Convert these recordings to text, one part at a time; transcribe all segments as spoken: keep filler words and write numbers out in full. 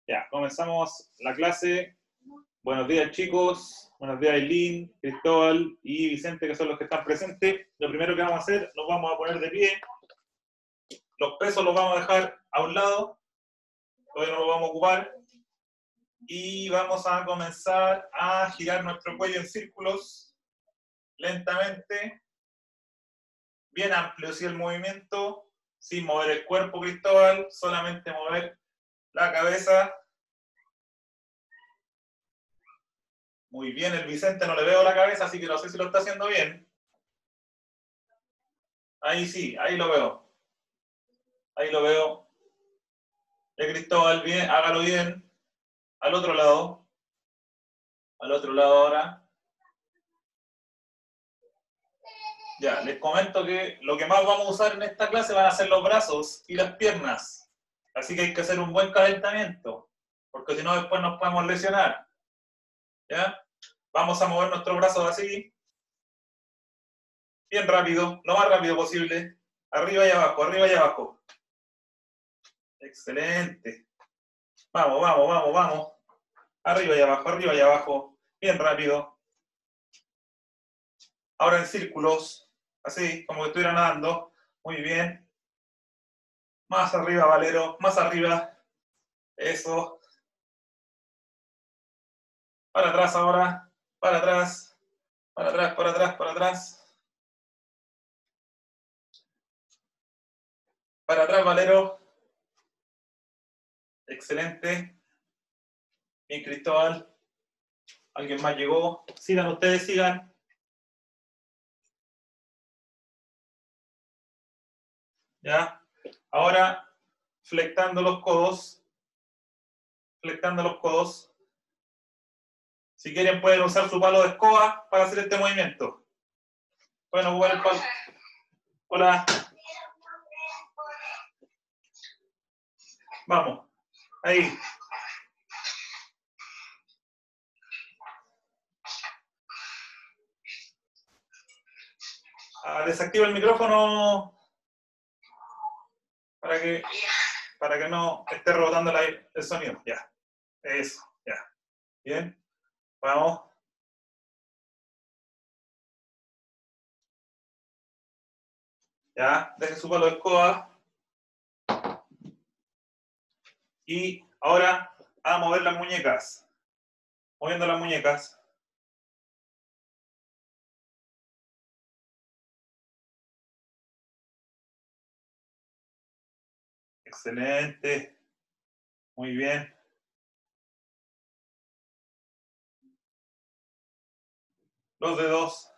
Ya, comenzamos la clase. Buenos días, chicos. Buenos días, Eileen, Cristóbal y Vicente, que son los que están presentes. Lo primero que vamos a hacer, nos vamos a poner de pie. Los pesos los vamos a dejar a un lado. Todavía no los vamos a ocupar. Y vamos a comenzar a girar nuestro cuello en círculos lentamente. Bien amplio, sí, el movimiento. Sin mover el cuerpo, Cristóbal. Solamente mover la cabeza. Muy bien, el Vicente no le veo la cabeza, así que no sé si lo está haciendo bien. Ahí sí, ahí lo veo. Ahí lo veo. El Cristóbal, bien, hágalo bien. Al otro lado. Al otro lado ahora. Ya, les comento que lo que más vamos a usar en esta clase van a ser los brazos y las piernas. Así que hay que hacer un buen calentamiento, porque si no después nos podemos lesionar. ¿Ya? Vamos a mover nuestros brazos así. Bien rápido, lo más rápido posible. Arriba y abajo, arriba y abajo. Excelente. Vamos, vamos, vamos, vamos. Arriba y abajo, arriba y abajo. Bien rápido. Ahora en círculos. Así, como que estuviera nadando. Muy bien. Más arriba, Valero. Más arriba. Eso. Para atrás ahora. Para atrás. Para atrás, para atrás, para atrás. Para atrás, Valero. Excelente. Bien, Cristóbal. ¿Alguien más llegó? Sigan ustedes, sigan. ¿Ya? Ahora, flectando los codos. Flectando los codos. Si quieren, pueden usar su palo de escoba para hacer este movimiento. Pueden ocupar el palo. Hola. Vamos. Ahí. Ah, desactiva el micrófono para que, para que no esté rebotando el, el sonido. Ya. Eso. Ya. Bien. Vamos. Ya. Deje su palo de escoba. Y ahora a mover las muñecas. Moviendo las muñecas. Excelente. Muy bien. Los dedos.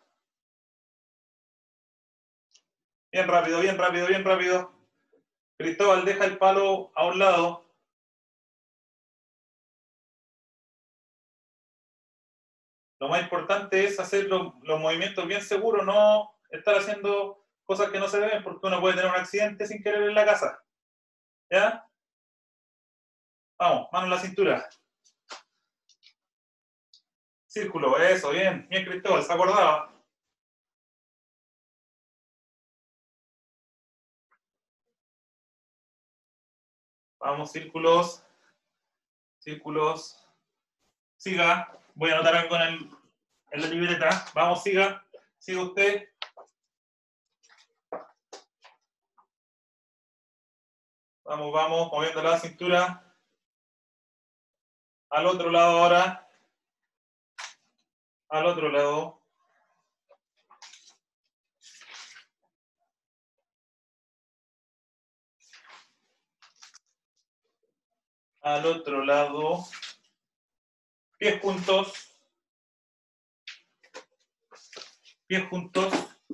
Bien rápido, bien rápido, bien rápido. Cristóbal, deja el palo a un lado. Lo más importante es hacer los, los movimientos bien seguros, no estar haciendo cosas que no se deben, porque uno puede tener un accidente sin querer en la casa. ¿Ya? Vamos, mano en la cintura. Círculo, eso, bien, bien Cristóbal, se acordaba. Vamos, círculos. Círculos. Siga. Voy a anotar algo en, el, en la libreta. Vamos, siga. Siga usted. Vamos, vamos, moviendo la cintura. Al otro lado ahora. Al otro lado. Al otro lado. Pies juntos. Pies juntos.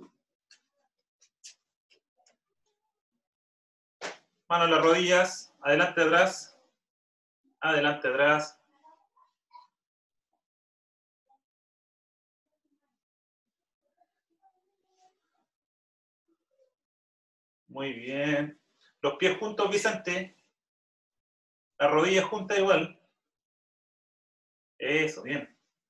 Mano en las rodillas. Adelante, atrás. Adelante, atrás. Muy bien. Los pies juntos, Vicente. Las rodillas juntas igual. Eso, bien.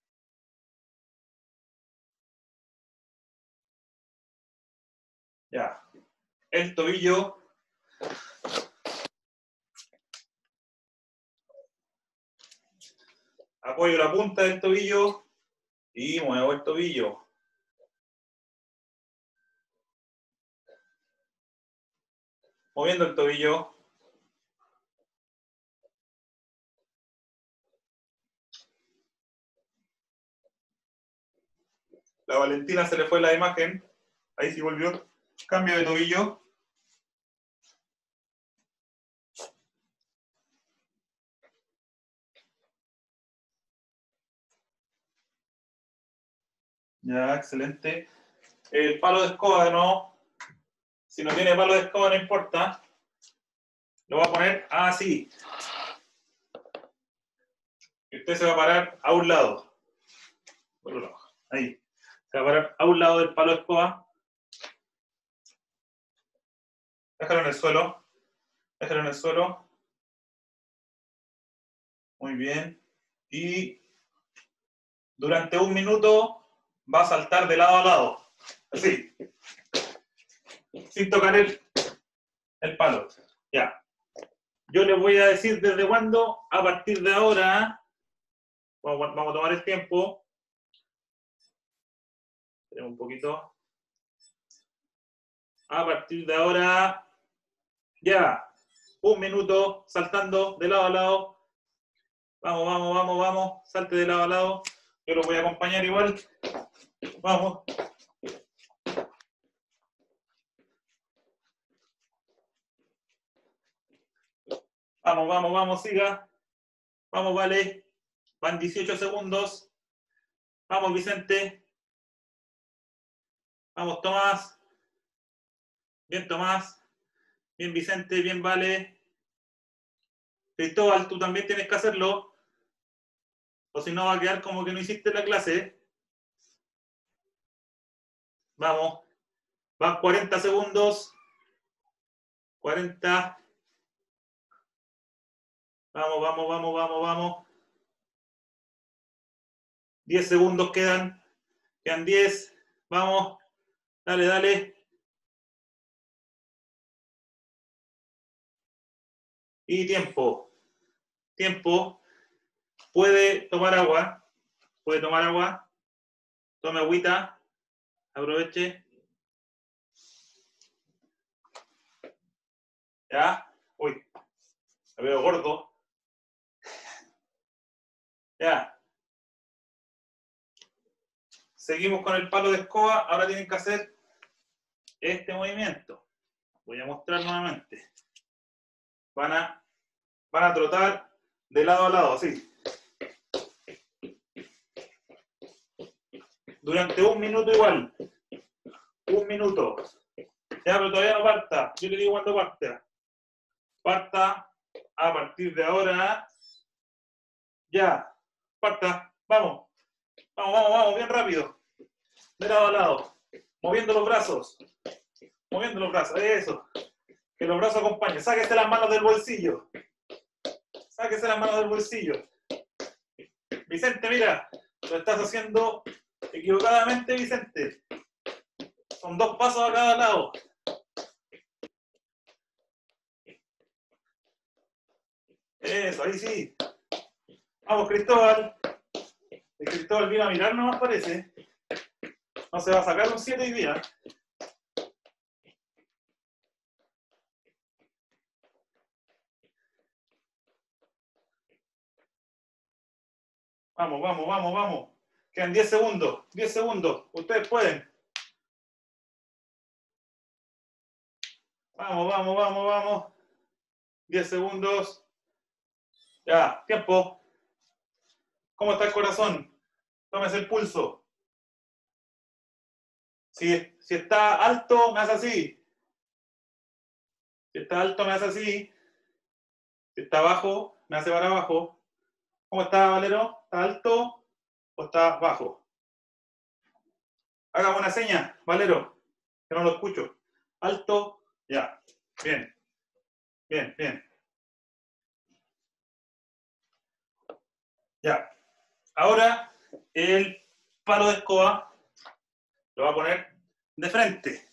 Ya. El tobillo. Apoyo la punta del tobillo y muevo el tobillo. Moviendo el tobillo. La Valentina se le fue la imagen. Ahí sí volvió. Cambio de tobillo. Ya, excelente. El palo de escoba, no. Si no tiene palo de escoba, no importa. Lo voy a poner así. Y usted se va a parar a un lado. Por un lado. Ahí. Se va a parar a un lado del palo de escoba. Déjalo en el suelo. Déjalo en el suelo. Muy bien. Y durante un minuto va a saltar de lado a lado. Así. Sin tocar el, el palo. Ya. Yo les voy a decir desde cuándo, a partir de ahora, vamos, vamos a tomar el tiempo. Tenemos un poquito. A partir de ahora, ya. Un minuto saltando de lado a lado. Vamos, vamos, vamos, vamos. Salte de lado a lado. Yo los voy a acompañar igual. Vamos. Vamos, vamos, vamos, siga. Vamos, vale. Van dieciocho segundos. Vamos, Vicente. Vamos, Tomás. Bien, Tomás. Bien, Vicente. Bien, vale. Cristóbal, tú también tienes que hacerlo. O si no, va a quedar como que no hiciste la clase. Vamos. Van cuarenta segundos. cuarenta. Vamos, vamos, vamos, vamos, vamos. diez segundos quedan. Quedan diez. Vamos. Dale, dale. Y tiempo. Tiempo. Puede tomar agua. Puede tomar agua. Tome agüita. Aproveche. Ya. Uy. Me veo gordo. Ya. Seguimos con el palo de escoba. Ahora tienen que hacer este movimiento. Voy a mostrar nuevamente. Van a, van a trotar de lado a lado, así. Durante un minuto igual. Un minuto. Ya, pero todavía no parta. Yo le digo cuando parta. Parta a partir de ahora. Ya. Parta. Vamos. Vamos, vamos, vamos. Bien rápido. De lado a lado. Moviendo los brazos. Moviendo los brazos. Eso. Que los brazos acompañen. Sáquese las manos del bolsillo. Sáquese las manos del bolsillo. Vicente, mira. Lo estás haciendo equivocadamente, Vicente. Son dos pasos a cada lado. Eso, ahí sí. Vamos, Cristóbal. El Cristóbal vino a mirar nomás, parece. No se va a sacar un siete hoy día. Vamos, vamos, vamos, vamos. Quedan diez segundos. diez segundos. Ustedes pueden. Vamos, vamos, vamos, vamos. diez segundos. Ya, tiempo. ¿Cómo está el corazón? Tómese el pulso. Si, si está alto, me hace así. Si está alto, me hace así. Si está bajo, me hace para abajo. ¿Cómo está, Valero? ¿Está alto o está bajo? Haga una seña, Valero, que no lo escucho. Alto, ya. Bien. Bien, bien. Ya. Ahora, el palo de escoba lo va a poner de frente.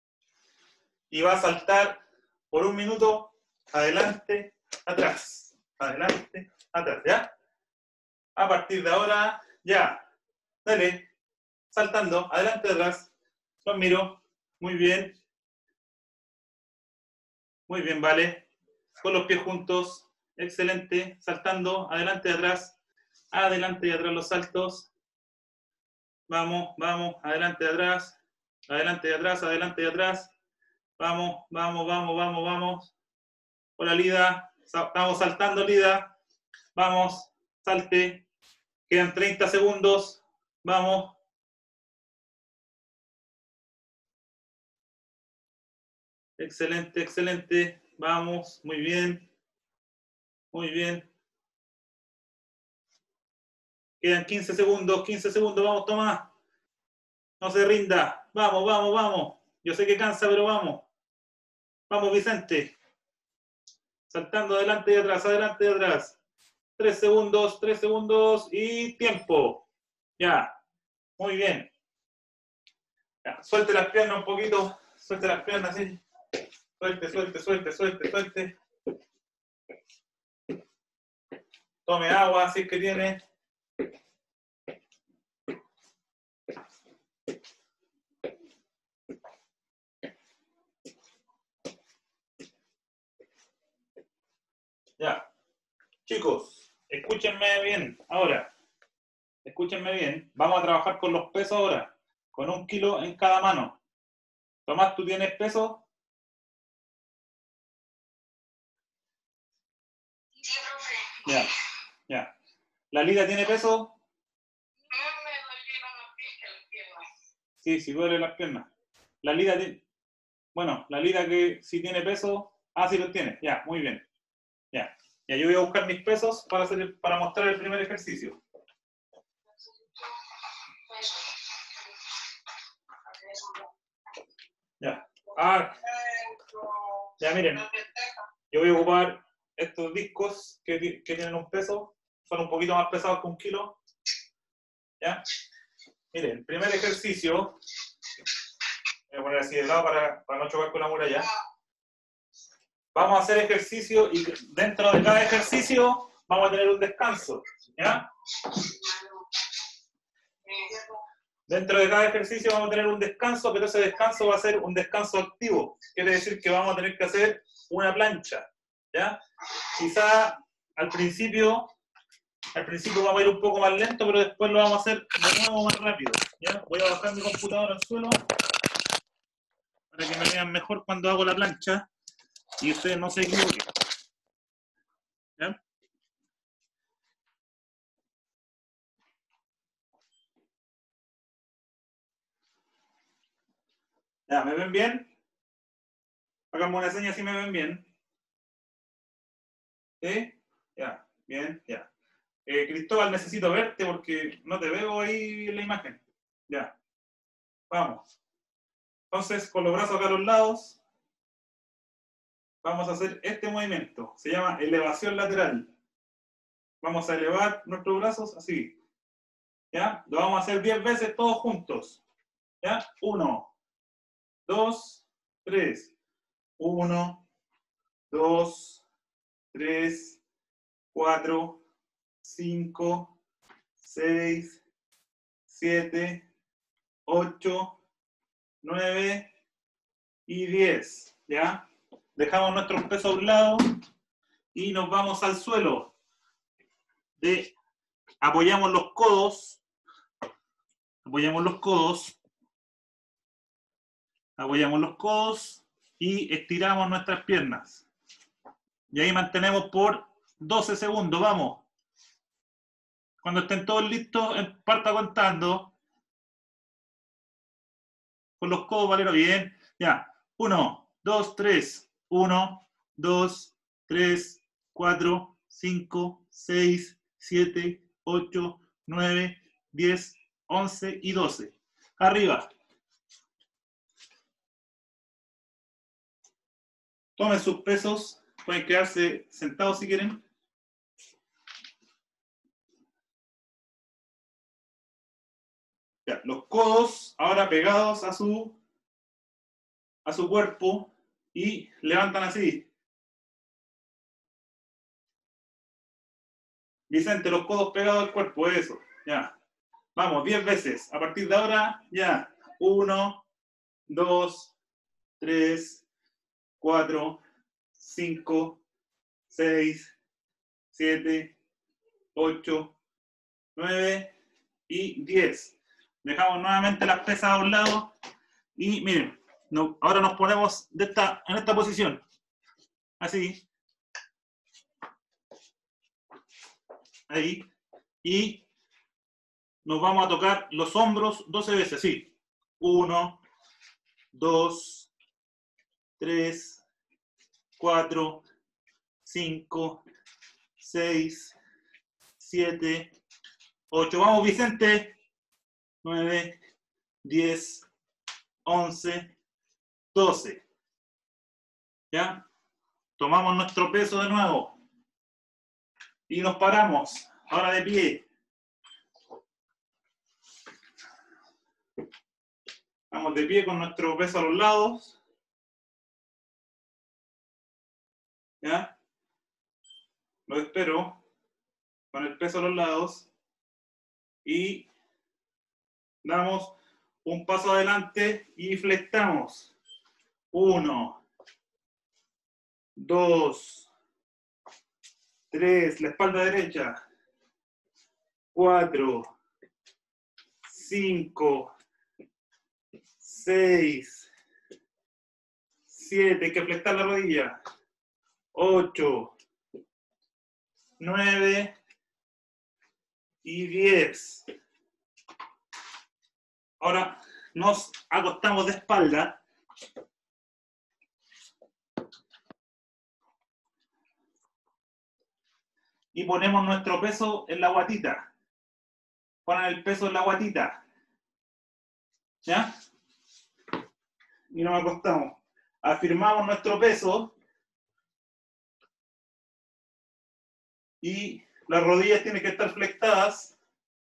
Y va a saltar por un minuto adelante, atrás. adelante, atrás, ¿ya? A partir de ahora, ya. Dale. Saltando, adelante, atrás. Los miro. Muy bien. Muy bien, vale. Con los pies juntos. Excelente. Saltando, adelante, atrás. Adelante y atrás los saltos. Vamos, vamos, adelante, atrás. Adelante y atrás, adelante y atrás. Vamos, vamos, vamos, vamos, vamos. Hola, Lida. Estamos saltando, Lida. Vamos, salte. Quedan treinta segundos. Vamos. Excelente, excelente. Vamos, muy bien. Muy bien. Quedan quince segundos, quince segundos. Vamos, Tomás. No se rinda. Vamos, vamos, vamos. Yo sé que cansa, pero vamos. Vamos, Vicente. Saltando adelante y atrás, adelante y atrás. Tres segundos, tres segundos y tiempo. Ya. Muy bien. Ya. Suelte las piernas un poquito. Suelte las piernas, sí. Suelte, suelte, suelte, suelte, suelte. Tome agua, así que tiene. Ya. Chicos, escúchenme bien. Ahora, escúchenme bien. Vamos a trabajar con los pesos ahora. Con un kilo en cada mano. Tomás, ¿tú tienes peso? Sí, profe. Ya, ya. ¿La Lida tiene peso? No me dolieron las piernas. Sí, sí duele las piernas. La Lida tiene... Bueno, la Lida que sí tiene peso... Ah, sí los tiene. Ya, muy bien. Ya. Ya, yo voy a buscar mis pesos para, hacer, para mostrar el primer ejercicio. Ya. Ah, ya miren. Yo voy a ocupar estos discos que, que tienen un peso. Son un poquito más pesados que un kilo. ¿Ya? Miren, el primer ejercicio... Voy a poner así de lado para, para no chocar con la muralla. Vamos a hacer ejercicio y dentro de cada ejercicio vamos a tener un descanso. ¿Ya? Dentro de cada ejercicio vamos a tener un descanso, pero ese descanso va a ser un descanso activo. Quiere decir que vamos a tener que hacer una plancha. ¿Ya? Quizá al principio, al principio vamos a ir un poco más lento, pero después lo vamos a hacer de nuevo más rápido. ¿Ya? Voy a bajar mi computadora al suelo para que me vean mejor cuando hago la plancha y ustedes no se equivoquen. ¿Ya? ¿Ya? ¿Me ven bien? Hagamos una seña si me ven bien. ¿Sí? Ya, bien, ya. Eh, Cristóbal, necesito verte porque no te veo ahí en la imagen. Ya. Vamos. Entonces, con los brazos acá a los lados, vamos a hacer este movimiento. Se llama elevación lateral. Vamos a elevar nuestros brazos así. ¿Ya? Lo vamos a hacer diez veces todos juntos. ¿Ya? Uno, dos, tres. Uno, dos, tres, cuatro, cinco, seis, siete, ocho, nueve y diez. ¿Ya? Dejamos nuestros pesos a un lado y nos vamos al suelo. De, apoyamos los codos. Apoyamos los codos. Apoyamos los codos y estiramos nuestras piernas. Y ahí mantenemos por doce segundos. Vamos. Cuando estén todos listos, parta contando. Con los codos, Valero, bien. Ya. Uno, dos, tres. Uno, dos, tres, cuatro, cinco, seis, siete, ocho, nueve, diez, once y doce. Arriba. Tomen sus pesos. Pueden quedarse sentados si quieren. Ya, los codos ahora pegados a su, a su cuerpo y levantan así. Vicente, los codos pegados al cuerpo, eso. Ya. Vamos, diez veces. A partir de ahora, ya. uno, dos, tres, cuatro, cinco, seis, siete, ocho, nueve y diez. Dejamos nuevamente las pesas a un lado y miren, no, ahora nos ponemos de esta, en esta posición. Así. Ahí. Y nos vamos a tocar los hombros doce veces. Sí. uno, dos, tres, cuatro, cinco, seis, siete, ocho. Vamos, Vicente. nueve, diez, once, doce. ¿Ya? Tomamos nuestro peso de nuevo. Y nos paramos. Ahora de pie. Vamos de pie con nuestro peso a los lados. ¿Ya? Lo espero. Con el peso a los lados. Y damos un paso adelante y flectamos. Uno. Dos. Tres. La espalda derecha. Cuatro. Cinco. Seis. Siete. Hay que flectar la rodilla. Ocho. Nueve. Y diez. Ahora nos acostamos de espalda. Y ponemos nuestro peso en la guatita. Ponen el peso en la guatita. ¿Ya? Y nos acostamos. Afirmamos nuestro peso. Y las rodillas tienen que estar flectadas.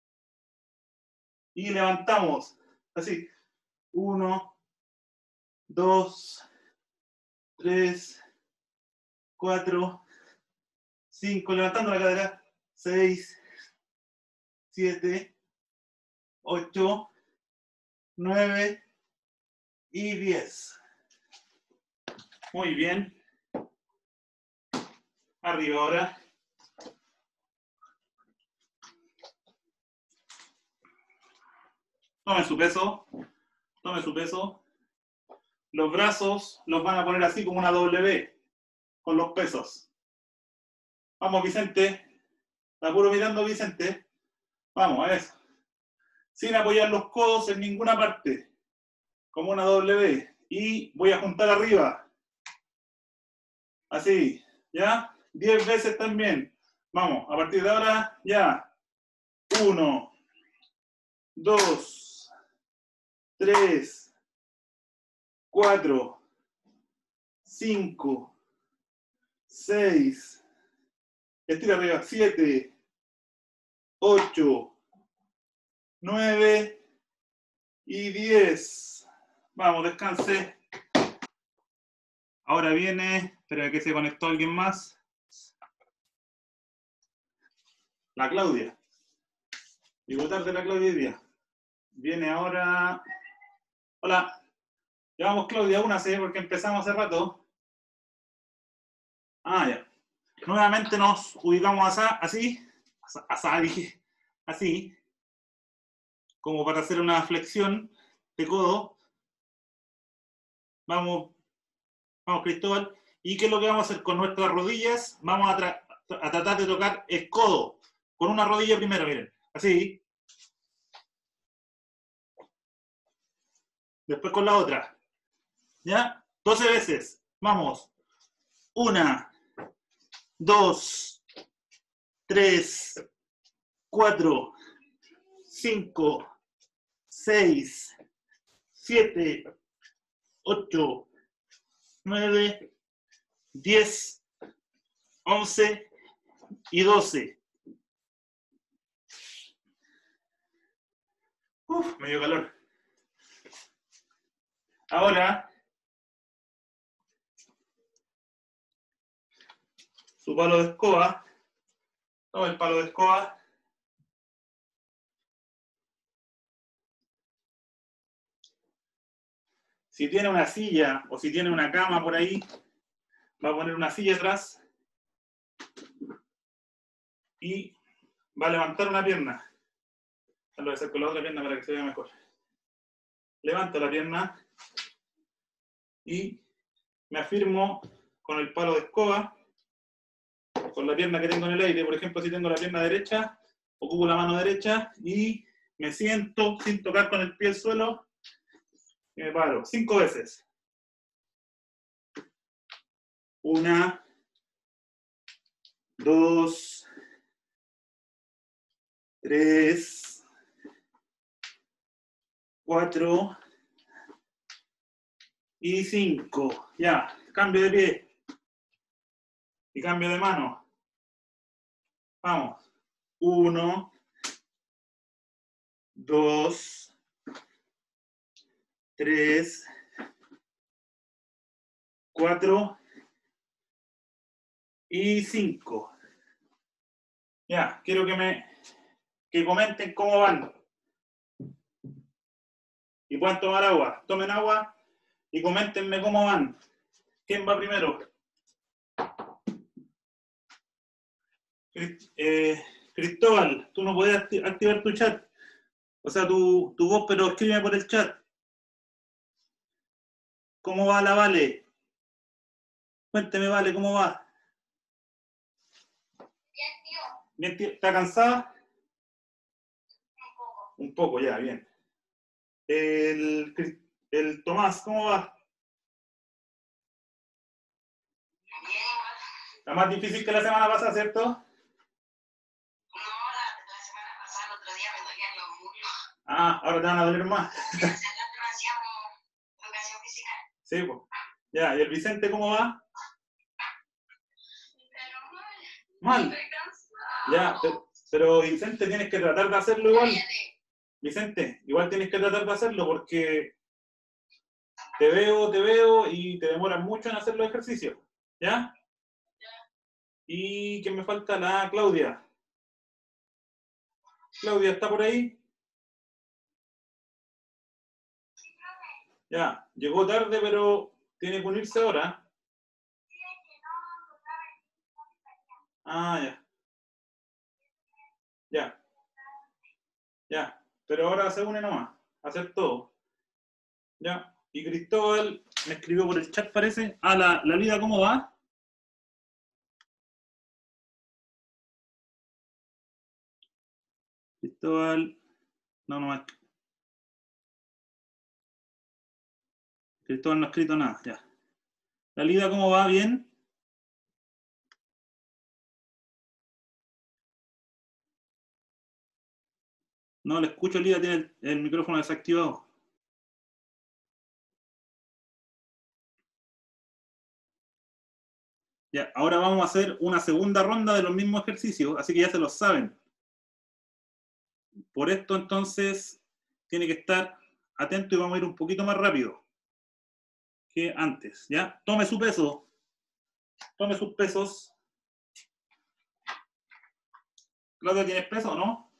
Y levantamos. Así. Uno, dos, tres, cuatro, cinco. Levantando la cadera. Seis, siete, ocho, nueve y diez. Muy bien. Arriba ahora. Tomen su peso. Tomen su peso. Los brazos los van a poner así como una W. Con los pesos. Vamos, Vicente. Está puro mirando, Vicente. Vamos, a eso. Sin apoyar los codos en ninguna parte. Como una W. Y voy a juntar arriba. Así. ¿Ya? diez veces también. Vamos, a partir de ahora, ya. uno, dos, tres, cuatro, cinco, seis, estira arriba, siete, ocho, nueve y diez. Vamos, descanse. Ahora viene, espera que se conectó alguien más. La Claudia. Llegó tarde la Claudia hoy día. Viene ahora. Hola. Llevamos Claudia, únase porque empezamos hace rato. Ah, ya. Nuevamente nos ubicamos así. Así, dije. Así. Como para hacer una flexión de codo. Vamos, vamos Cristóbal. ¿Y qué es lo que vamos a hacer con nuestras rodillas? Vamos a, tra a tratar de tocar el codo. Con una rodilla primero, miren. Así. Después con la otra. ¿Ya? doce veces. Vamos. Una. Dos. Tres. Cuatro. Cinco. Seis. Siete. Ocho. Nueve. Diez. Once. Y doce. Uf, me dio calor. Ahora, su palo de escoba Toma el palo de escoba. Si tiene una silla o si tiene una cama por ahí, va a poner una silla atrás y va a levantar una pierna. Lo voy a hacer con la otra pierna para que se vea mejor. Levanto la pierna y me afirmo con el palo de escoba, con la pierna que tengo en el aire. Por ejemplo, si tengo la pierna derecha, ocupo la mano derecha y me siento sin tocar con el pie el suelo y me paro. Cinco veces. Una, dos, tres, cuatro y cinco. Ya, cambio de pie y cambio de mano. Vamos. Uno, dos, tres, cuatro y cinco. Ya, quiero que me que comenten cómo van. Y pueden tomar agua. Tomen agua y coméntenme cómo van. ¿Quién va primero? Eh, Cristóbal, tú no puedes acti activar tu chat. O sea, tu, tu voz, pero escríbeme por el chat. ¿Cómo va la Vale? Cuénteme, Vale, ¿cómo va? Bien, tío. Bien, tío. ¿Está cansada? Un poco. Un poco, ya, bien. El, el Tomás, ¿cómo va? Bien, igual. Está más difícil que la semana pasada, ¿cierto? No, la, la semana pasada, el otro día me dolían los muslos. Ah, ahora te van a doler más. Y hace rato no hacíamos educación física. Sí, pues. Ya, ¿y el Vicente cómo va? Pero mal. Mal. Estoy cansado. Ya, pero, pero Vicente, tienes que tratar de hacerlo igual. Cállate. Vicente, igual tienes que tratar de hacerlo porque te veo, te veo y te demoras mucho en hacer los ejercicios. ¿Ya? Y que me falta la Claudia. Claudia, ¿está por ahí? Ya, llegó tarde, pero tiene que unirse ahora. Ah, ya. Ya. Ya. Pero ahora se une nomás. A hacer todo. Ya. Y Cristóbal me escribió por el chat, parece. Ah, la, la Lida, ¿cómo va? Cristóbal. No, no más. Cristóbal no ha escrito nada. Ya. La Lida, ¿cómo va? ¿Bien? No le escucho, Lida, tiene el, el micrófono desactivado. Ya, ahora vamos a hacer una segunda ronda de los mismos ejercicios, así que ya se los saben. Por esto, entonces, tiene que estar atento y vamos a ir un poquito más rápido que antes, ¿ya? Tome su peso. Tome sus pesos. Claudia, ¿tienes peso o no?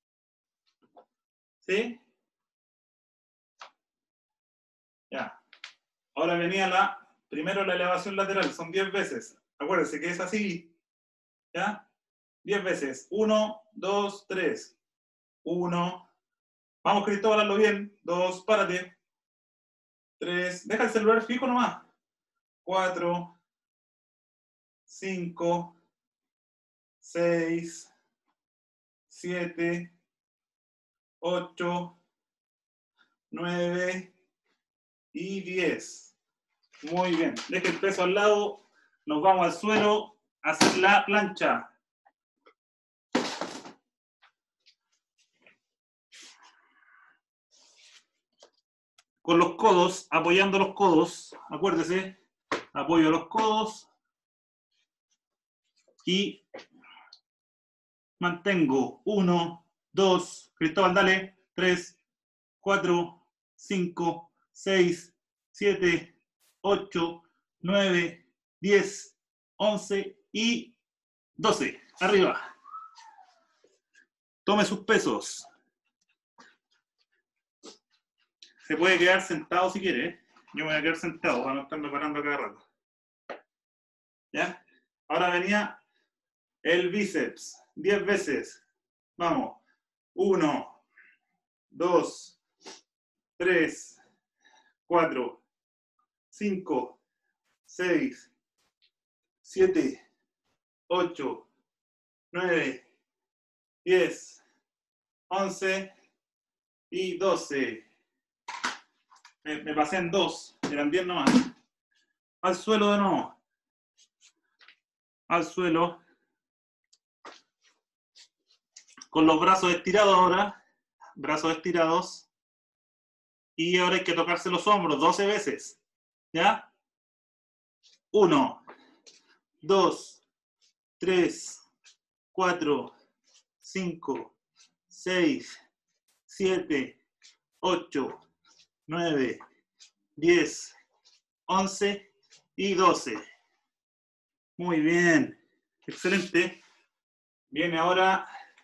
¿Sí? Ya. Ahora venía la, primero la elevación lateral, son diez veces. Acuérdense que es así, ¿ya? diez veces. uno, dos, tres. uno. Vamos, Cristóbal, hazlo bien. dos, párate. tres. Deja el celular fijo nomás. cuatro. cinco. seis. siete. ocho. nueve. Y diez. Muy bien. Deje el peso al lado. Nos vamos al suelo a hacer la plancha. Con los codos, apoyando los codos. Acuérdese, apoyo los codos. Y mantengo. uno, dos, Cristóbal, dale. tres, cuatro, cinco, seis, siete, ocho, nueve, diez, once y doce. Arriba. Tome sus pesos. Se puede quedar sentado si quiere, ¿eh? Yo me voy a quedar sentado para no estarme parando cada rato. ¿Ya? Ahora venía el bíceps. diez veces. Vamos. uno, dos, tres, cuatro, cinco, seis, siete, ocho, nueve, diez, once y doce. Me, me pasé en dos, eran diez nomás. Al suelo de nuevo. Al suelo. Con los brazos estirados ahora. Brazos estirados. Y ahora hay que tocarse los hombros doce veces. ¿Ya? uno, dos, tres, cuatro, cinco, seis, siete, ocho, nueve, diez, once y doce. Muy bien. Excelente. Viene ahora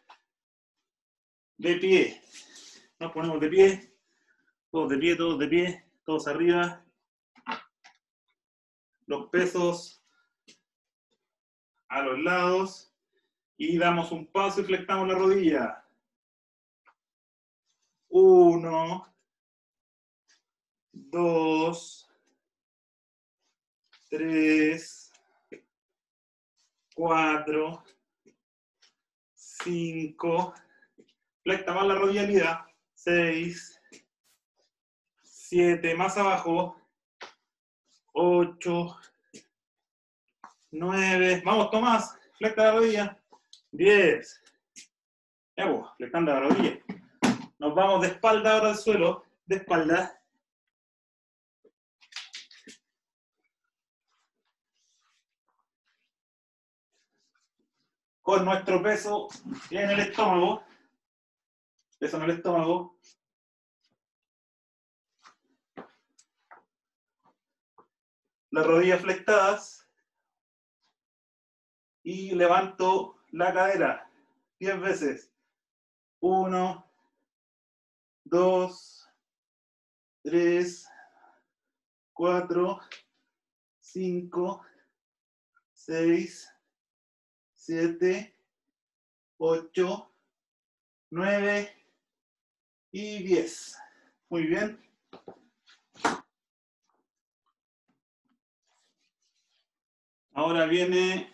de pie. Nos ponemos de pie. Todos de pie, todos de pie. Todos arriba. Los pesos a los lados. Y damos un paso y flectamos la rodilla. Uno. Dos. Tres. Cuatro. Cinco. Flecta más la rodilla unida. Seis. Siete. Más abajo. Ocho. Nueve. Vamos, Tomás. Flecta la rodilla. Diez. Ya, pues, flectando la rodilla. Nos vamos de espalda ahora al suelo. De espalda. Con nuestro peso en el estómago. Peso en el estómago. Las rodillas flectadas. Y levanto la cadera. diez veces. uno, dos, tres, cuatro, cinco, seis, siete, ocho, nueve y diez. Muy bien. Ahora viene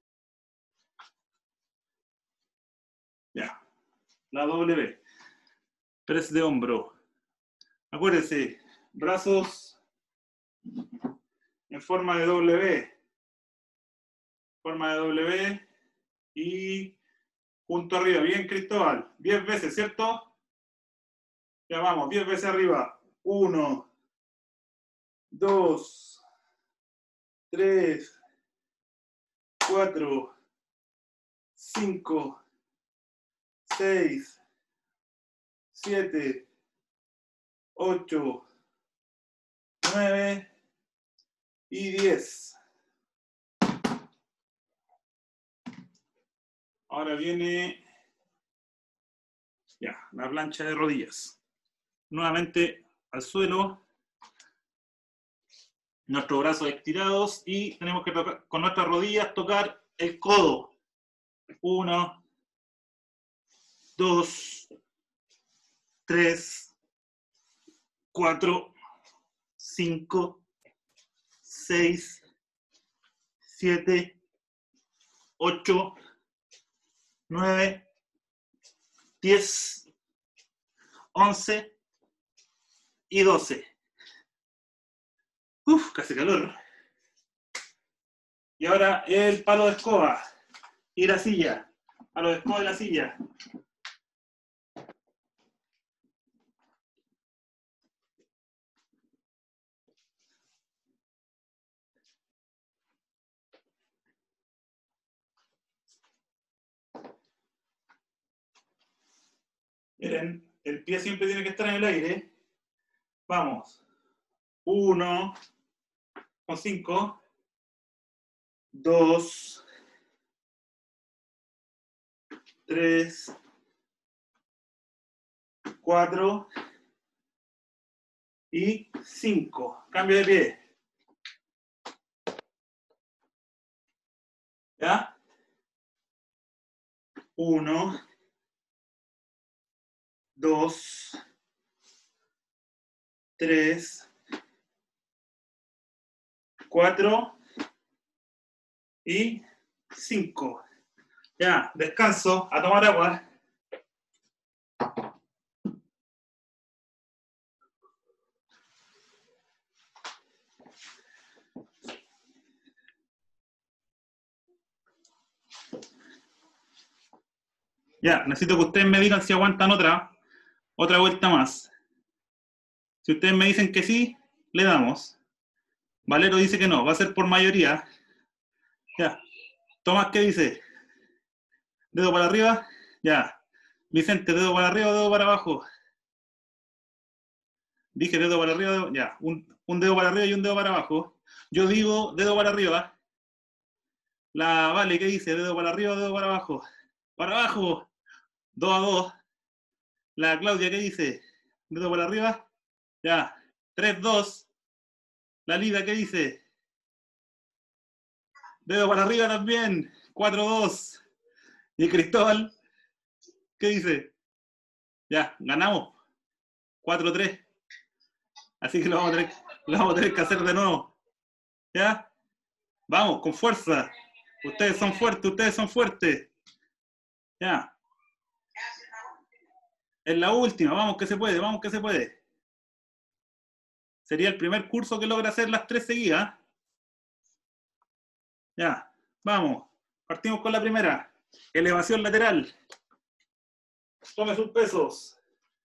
ya, la W. Press de hombro. Acuérdense, brazos en forma de W. Forma de W y punto arriba. Bien, Cristóbal. diez veces, ¿cierto? Ya vamos, diez veces arriba. uno, dos, tres, cuatro, cinco, seis, siete, ocho, nueve y diez. Ahora viene ya, la plancha de rodillas. Nuevamente al suelo. Nuestros brazos estirados y tenemos que tocar con nuestras rodillas tocar el codo. Uno, dos, tres, cuatro, cinco, seis, siete, ocho, nueve, diez, once y doce. Uf, casi calor. Y ahora el palo de escoba y la silla. Palo de escoba y la silla. Miren, el pie siempre tiene que estar en el aire. Vamos. Uno, con cinco. Dos. Tres. cuatro y cinco. Cambio de pie. ¿Ya? uno, dos, tres, cuatro y cinco. Ya, descanso, a tomar agua. Ya, necesito que ustedes me digan si aguantan otra, otra vuelta más. Si ustedes me dicen que sí, le damos. Valero dice que no, va a ser por mayoría. Ya. Tomás, ¿qué dice? ¿Dedo para arriba? Ya. Vicente, ¿dedo para arriba o dedo para abajo? Dije dedo para arriba, dedo... ya. Un, un dedo para arriba y un dedo para abajo. Yo digo dedo para arriba. La Vale, ¿qué dice? ¿Dedo para arriba o dedo para abajo? ¡Para abajo! dos a dos. La Claudia, ¿qué dice? ¿Dedo para arriba? Ya. tres dos. La Lida, ¿qué dice? Dedo para arriba también. cuatro dos. ¿Y Cristóbal? ¿Qué dice? Ya, ganamos. cuatro tres. Así que lo vamos, a tener, lo vamos a tener que hacer de nuevo. ¿Ya? Vamos, con fuerza. Ustedes son fuertes, ustedes son fuertes. Ya. Es la última, vamos que se puede, vamos que se puede. Sería el primer curso que logra hacer las tres seguidas. Ya, vamos. Partimos con la primera. Elevación lateral. Tome sus pesos.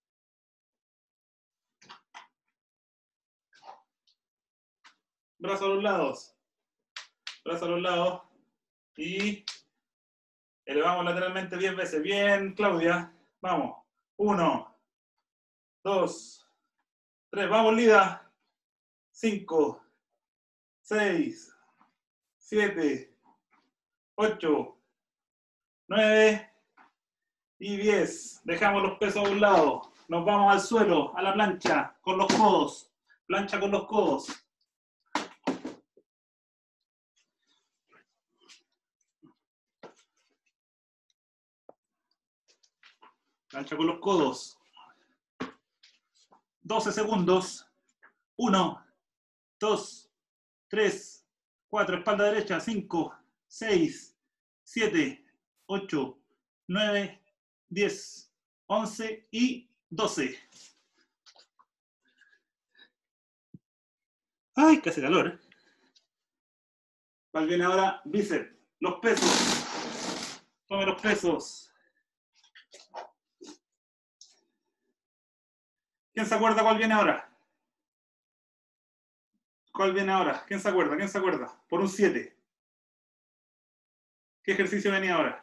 Brazos a los lados. Brazos a los lados. Y elevamos lateralmente diez veces. Bien, Claudia. Vamos. Uno. Dos. Tres. Vamos, Lida. Cinco. Seis. Siete. Ocho. Nueve. Y diez. Dejamos los pesos a un lado. Nos vamos al suelo, a la plancha, con los codos. Plancha con los codos. Plancha con los codos. doce segundos. uno, dos, tres, cuatro. Espalda derecha. cinco, seis, siete, ocho, nueve, diez, once y doce. ¡Ay, que hace calor! ¿eh? ¿Cuál viene ahora? Bíceps. Los pesos. Tome los pesos. ¿Quién se acuerda cuál viene ahora? ¿Cuál viene ahora? ¿Quién se acuerda? ¿Quién se acuerda? Por un siete. ¿Qué ejercicio venía ahora?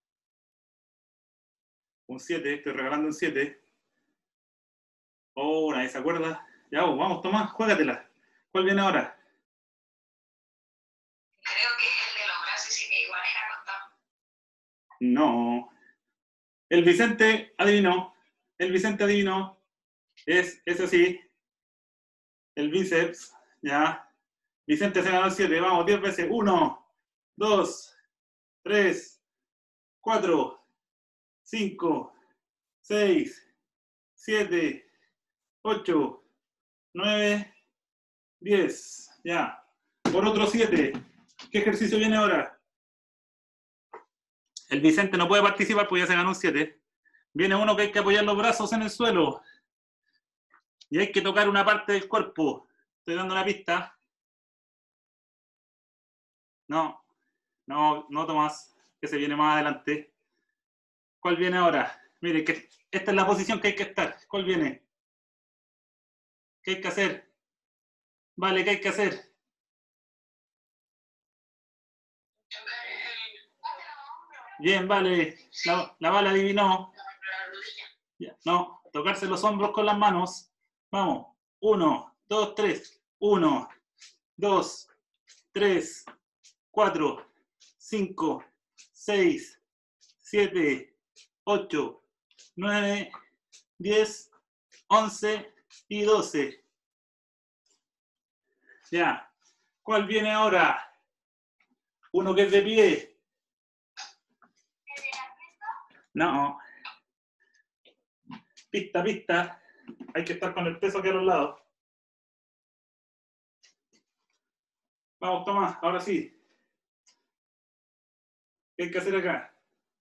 Un siete, estoy regalando un siete. Oh, nadie se acuerda. Ya, vamos, Tomás, juégatela. ¿Cuál viene ahora? Creo que es el de los brazos y sí que igual era acostado. No. El Vicente adivinó. El Vicente adivinó. Es, eso sí. El bíceps. Ya. Vicente se ganó el siete. Vamos, diez veces. uno, dos, tres, cuatro, cinco, seis, siete, ocho, nueve, diez. Ya. Por otro siete. ¿Qué ejercicio viene ahora? El Vicente no puede participar porque ya se ganó un siete. Viene uno que hay que apoyar los brazos en el suelo. Y hay que tocar una parte del cuerpo. Estoy dando una pista. No, no, no, Tomás, que se viene más adelante. ¿Cuál viene ahora? Mire, que esta es la posición que hay que estar. ¿Cuál viene? ¿Qué hay que hacer? Vale, ¿qué hay que hacer? Bien, vale. La, la bala adivinó. Ya, no, tocarse los hombros con las manos. Vamos. Uno, dos, tres. Uno, dos, tres, cuatro, cinco, seis, siete, ocho, nueve, diez, once y doce. Ya. ¿Cuál viene ahora? Uno que es de pie. No. Pista, pista. Hay que estar con el peso aquí a los lados. Vamos, Tomás, ahora sí. ¿Qué hay que hacer acá?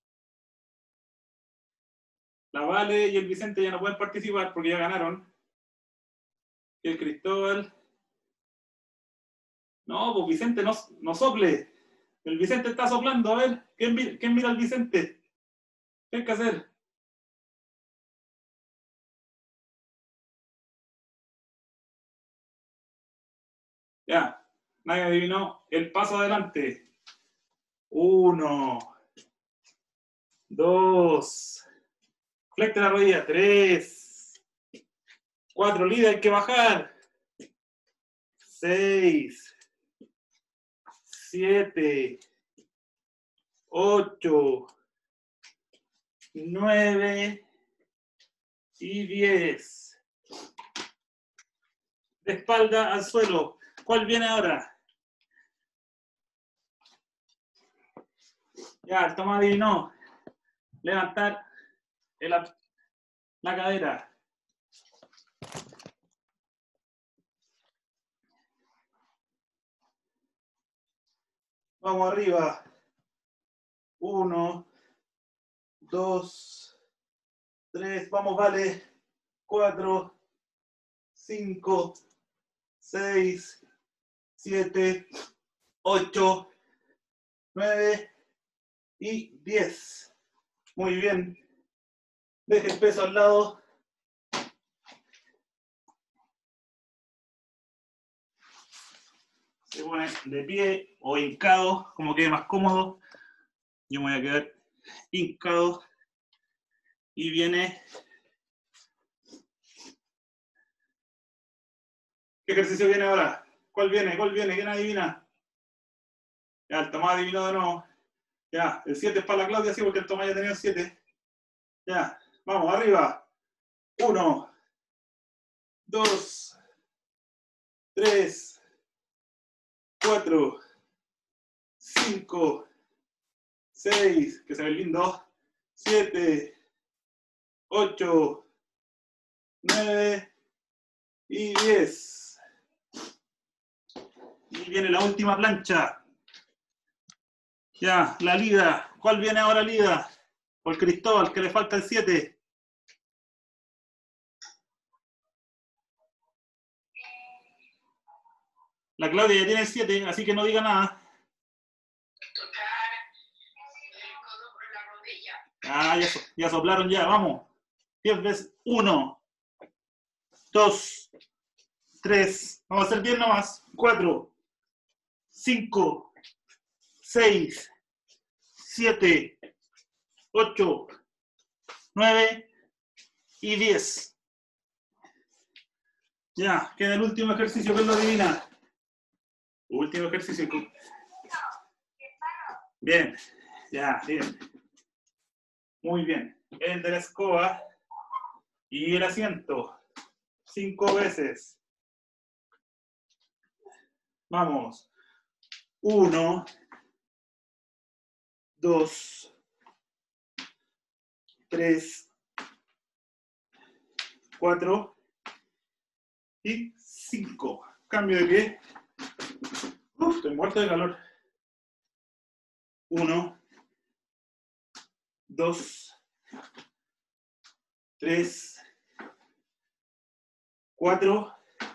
La Vale y el Vicente ya no pueden participar porque ya ganaron. Y el Cristóbal. No, pues Vicente no, no sople. El Vicente está soplando. A ver, ¿quién, quién mira al Vicente? ¿Qué hay que hacer? Ya, nadie adivinó. El paso adelante. Uno. Dos. Flecte la rodilla. Tres. Cuatro. Líder, hay que bajar. Seis. Siete. Ocho. Nueve. Y diez. De espalda al suelo. ¿Cuál viene ahora? Ya, el Tomás adivinó. Levantar el, la cadera. Vamos arriba. Uno, dos, tres. Vamos, vale. Cuatro, cinco, seis, siete, ocho, nueve y diez. Muy bien. Deje el peso al lado. Se pone de pie o hincado, como quede más cómodo. Yo me voy a quedar hincado. Y viene. ¿Qué ejercicio viene ahora? ¿Cuál viene? ¿Cuál viene? ¿Quién adivina? Ya, el Tomás adivinó de nuevo. Ya, el siete es para la Claudia, sí, porque el Tomás ya tenía el siete. Ya, vamos, arriba. uno, dos, tres, cuatro, cinco, seis, que se ve lindo, siete, ocho, nueve y diez. Y viene la última plancha. Ya, la Lida. ¿Cuál viene ahora, Lida? O el Cristóbal, que le falta el siete. La Claudia ya tiene el siete, así que no diga nada. Tocar el codo por la rodilla. Ah, ya, so, ya soplaron ya, vamos. diez veces. uno, dos, tres, vamos a hacer diez nomás. cuatro, cinco, seis, siete, ocho, nueve y diez. Ya, queda el último ejercicio que es lo adivina. Último ejercicio. Bien, ya, bien. Muy bien. El de la escoba y el asiento. Cinco veces. Vamos. Uno, dos, tres, cuatro y cinco. Cambio de pie. Uf, estoy muerto de calor. Uno, dos, tres, cuatro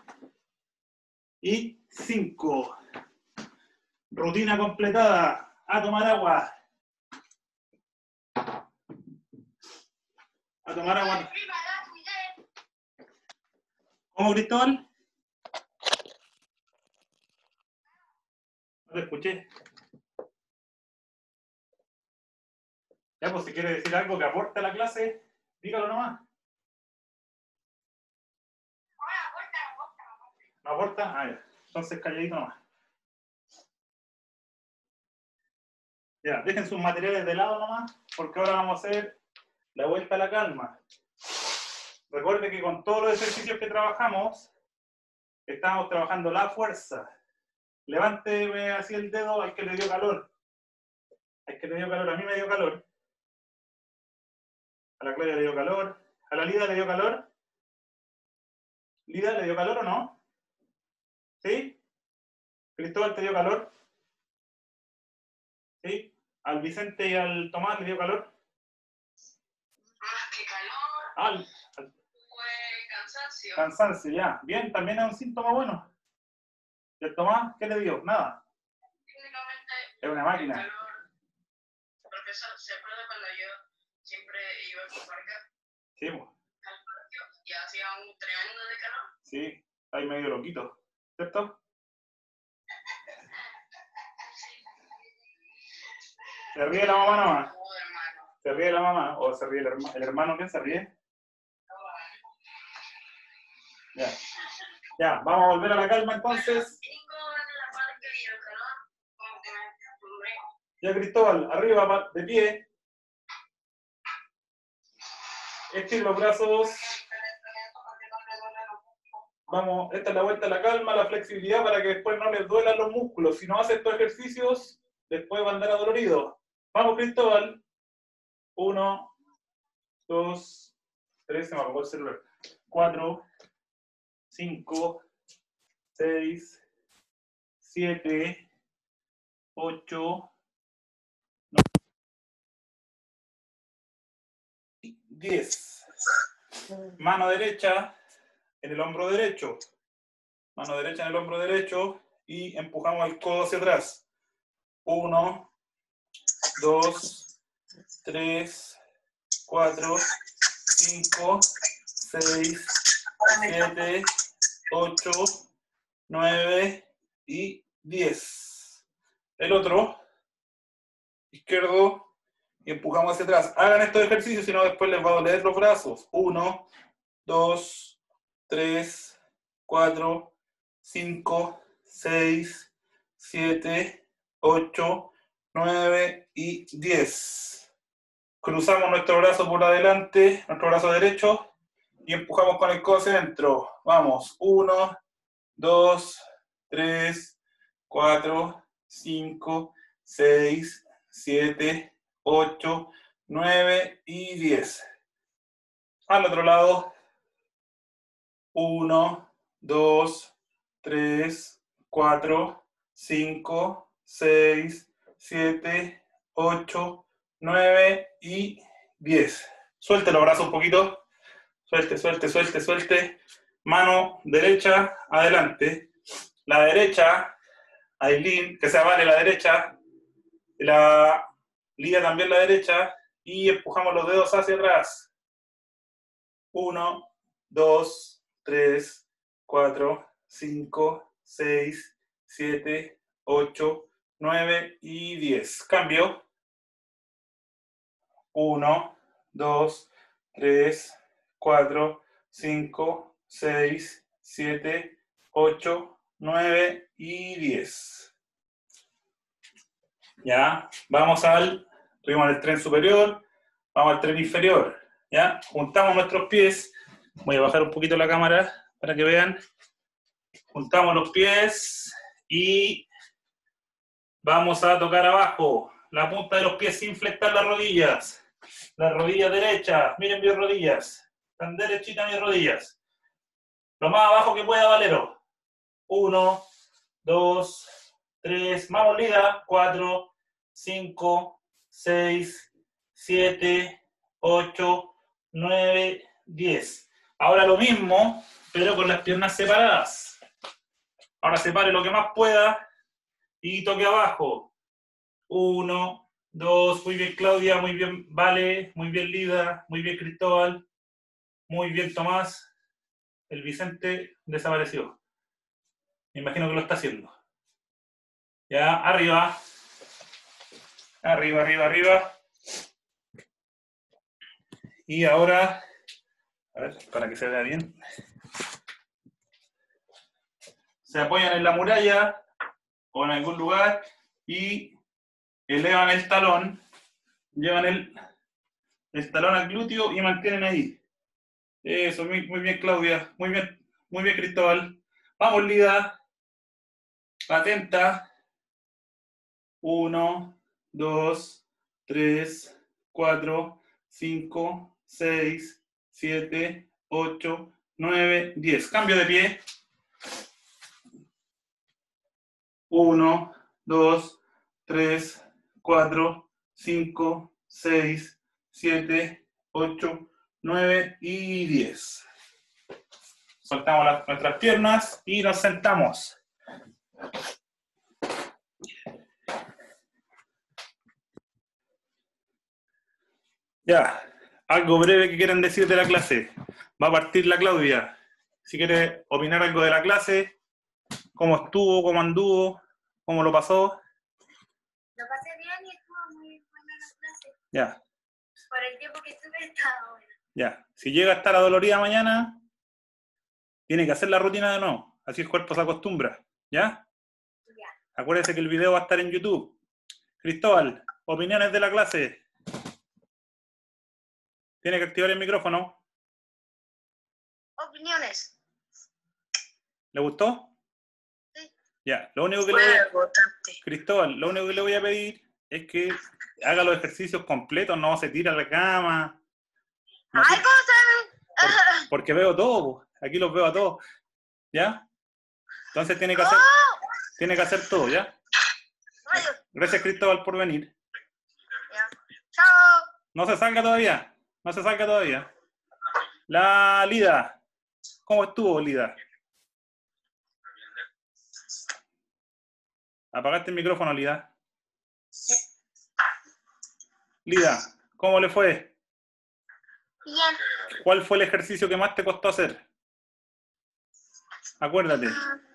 y cinco. Rutina completada. A tomar agua. A tomar agua. ¿Cómo, Cristóbal? No te escuché. Ya, pues si quiere decir algo que aporte a la clase, dígalo nomás. ¿No aporta? Ah, ya. Entonces calladito nomás. Ya, dejen sus materiales de lado nomás, porque ahora vamos a hacer la vuelta a la calma. Recuerde que con todos los ejercicios que trabajamos, estamos trabajando la fuerza. Levánteme así el dedo al que le dio calor. Al que le dio calor, a mí me dio calor. A la Claudia le dio calor. ¿A la Lida le dio calor? ¿Lida le dio calor o no? ¿Sí? ¿Cristóbal te dio calor? ¿Sí? ¿Al Vicente y al Tomás le dio calor? Más que calor, Al, fue cansancio. cansancio, ya. Bien, también es un síntoma bueno. ¿Y el Tomás qué le dio? Nada. Técnicamente, Es una el máquina. calor, profesor, ¿se acuerda cuando yo siempre iba con Parca Sí, pues, al colegio y hacía un tremendo de calor? sí. Está ahí medio loquito. ¿Cierto? ¿Se ríe la mamá nomás? Oh, hermano. ¿Se ríe la mamá? ¿O se ríe el, herma el hermano? ¿Quién se ríe? Ya. Ya, vamos a volver a la calma entonces. Cinco en la parque y el calor, como que me acostumbré. Ya, Cristóbal, arriba, de pie. Estiren los brazos. Vamos, esta es la vuelta a la calma, la flexibilidad para que después no les duelan los músculos. Si no hace estos ejercicios, después va a andar adolorido. Vamos, Cristóbal. Uno, dos, tres, se me apagó el celular. Cuatro, cinco, seis, siete, ocho, nueve, diez. Mano derecha en el hombro derecho. Mano derecha en el hombro derecho y empujamos el codo hacia atrás. Uno, dos, tres, cuatro, cinco, seis, siete, ocho, nueve y diez. El otro, izquierdo, y empujamos hacia atrás. Hagan estos ejercicios, si no después les va a doler los brazos. Uno, dos, tres, cuatro, cinco, seis, siete, ocho, nueve y diez. Cruzamos nuestro brazo por adelante, nuestro brazo derecho, y empujamos con el codo hacia adentro. Vamos, uno, dos, tres, cuatro, cinco, seis, siete, ocho, nueve y diez. Al otro lado, uno, dos, tres, cuatro, cinco, seis, siete, ocho, nueve y diez. Suelte los brazos un poquito. Suelte, suelte, suelte, suelte. Mano derecha, adelante. La derecha, Aileen, que se avale la derecha. La Lía también la derecha. Y empujamos los dedos hacia atrás. Uno, dos, tres, cuatro, cinco, seis, siete, ocho, nueve y diez. Cambio. Uno, dos, tres, cuatro, cinco, seis, siete, ocho, nueve y diez. Ya, vamos al, tuvimos el tren superior, vamos al tren inferior. Ya, juntamos nuestros pies. Voy a bajar un poquito la cámara para que vean. Juntamos los pies y vamos a tocar abajo. La punta de los pies sin flectar las rodillas. Las rodillas derechas. Miren mis rodillas. Están derechitas mis rodillas. Lo más abajo que pueda, Valero. Uno, dos, tres. Vamos, Lida. Cuatro, cinco, seis, siete, ocho, nueve, diez. Ahora lo mismo, pero con las piernas separadas. Ahora separe lo que más pueda y toque abajo. Uno, dos, muy bien Claudia, muy bien Vale, muy bien Lida, muy bien Cristóbal, muy bien Tomás. El Vicente desapareció. Me imagino que lo está haciendo. Ya, arriba. Arriba, arriba, arriba. Y ahora, a ver, para que se vea bien. Se apoyan en la muralla o en algún lugar y elevan el talón, llevan el, el talón al glúteo y mantienen ahí. Eso, muy, muy bien, Claudia. Muy bien, muy bien, Cristóbal. Vamos, Lida. Atenta. Uno, dos, tres, cuatro, cinco, seis, siete, ocho, nueve, diez. Cambio de pie. Uno, dos, tres, cuatro, cinco, seis, siete, ocho, nueve y diez. Soltamos las, nuestras piernas y nos sentamos. Ya, algo breve que quieran decir de la clase. Va a partir la Claudia. Si quiere opinar algo de la clase, cómo estuvo, cómo anduvo, cómo lo pasó. Lo pasé bien y estuvo muy buena la clase. Ya. Por el tiempo que estuve estaba bueno. Ya. Si llega a estar adolorida mañana, tiene que hacer la rutina de nuevo. Así el cuerpo se acostumbra. ¿Ya? Ya. Acuérdese que el video va a estar en YouTube. Cristóbal, opiniones de la clase. Tiene que activar el micrófono. Opiniones. ¿Le gustó? Sí. Ya. Lo único que le voy a... Fue agotante. Cristóbal, lo único que le voy a pedir es que haga los ejercicios completos, no se tira a la cama. No ¡Ay, se- cómo por- porque veo todo, aquí los veo a todos. ¿Ya? Entonces tiene que hacer, tiene que hacer todo, ¿ya? Rayos. Gracias, Cristóbal, por venir. Ya. Chao. No se salga todavía, no se salga todavía. La Lida, ¿cómo estuvo, Lida? Apagaste el micrófono, Lida. Lida, ¿cómo le fue? Bien. ¿Cuál fue el ejercicio que más te costó hacer? Acuérdate.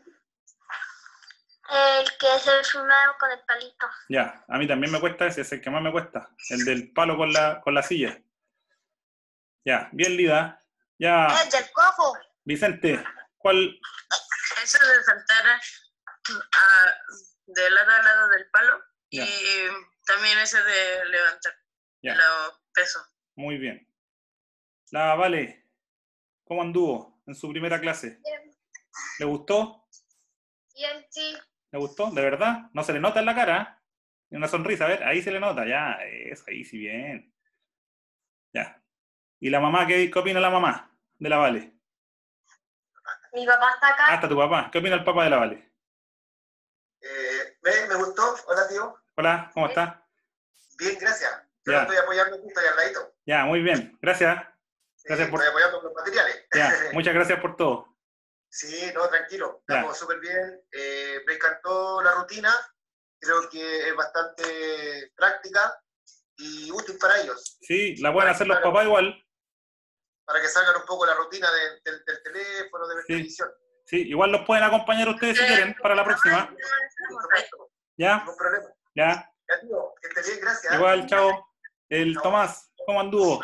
El que se filmaron con el palito. Ya, a mí también me cuesta ese, es el que más me cuesta. El del palo con la, con la silla. Ya, bien, Lida. Ya, El del cojo. Vicente, ¿cuál? Eso de saltar a- de lado a lado del palo Ya. y también ese de levantar Ya, los pesos. muy bien. La Vale, ¿cómo anduvo en su primera clase? Bien. ¿Le gustó? Bien, sí. ¿Le gustó? ¿De verdad? No se le nota en la cara. Una sonrisa, a ver, ahí se le nota. Ya, eso, ahí sí, bien. Ya. ¿Y la mamá, qué, qué opina la mamá de la Vale? Mi papá está Ah, acá. está tu papá. ¿Qué opina el papá de la Vale? Eh, me, me gustó. Hola, tío. Hola, ¿cómo está? Bien, gracias. Yo Ya. lo estoy apoyando justo ahí al ladito. Ya, muy bien. Gracias. Sí, Gracias por- estoy apoyando con los materiales. Ya, muchas gracias por todo. Sí, no, tranquilo. Ya. Estamos súper bien. Eh, me encantó la rutina. Creo que es bastante práctica y útil para ellos. Sí, la pueden hacer los papás igual. Para que salgan un poco la rutina de- del, del teléfono, de ver Sí. televisión. Sí, igual los pueden acompañar ustedes si quieren para la próxima. Perfecto. ¿Ya? Ningún problema. ¿Ya? Ya, tío, que esté bien, gracias. Igual, chao. El Tomás, ¿cómo anduvo?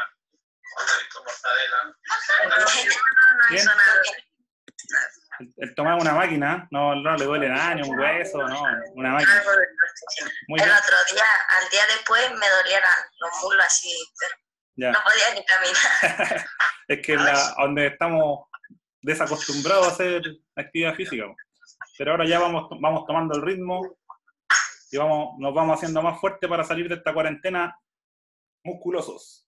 No Bien. hizo nada. El, el Tomás es una máquina, no, no le duele nada, ni un hueso, no, una máquina. Algo de ejercicio. Muy El bien, otro día, al día después, me dolían los muslos así, ya. no podía ni caminar. Es que la, donde estamos desacostumbrados a hacer actividad física. Pero ahora ya vamos, vamos tomando el ritmo y vamos, nos vamos haciendo más fuertes para salir de esta cuarentena musculosos.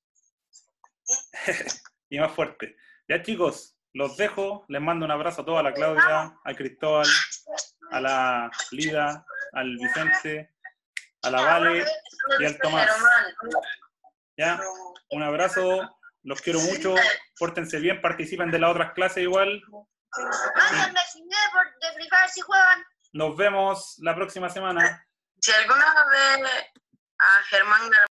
Y más fuertes. Ya, chicos, los dejo. Les mando un abrazo a todos, a la Claudia, a Cristóbal, a la Lida, al Vicente, a la Vale y al Tomás. Ya, un abrazo, los quiero mucho, pórtense bien, participen de las otras clases igual. Mándenme señal de Free Fire si juegan. Nos vemos la próxima semana. Si alguna vez a Germán García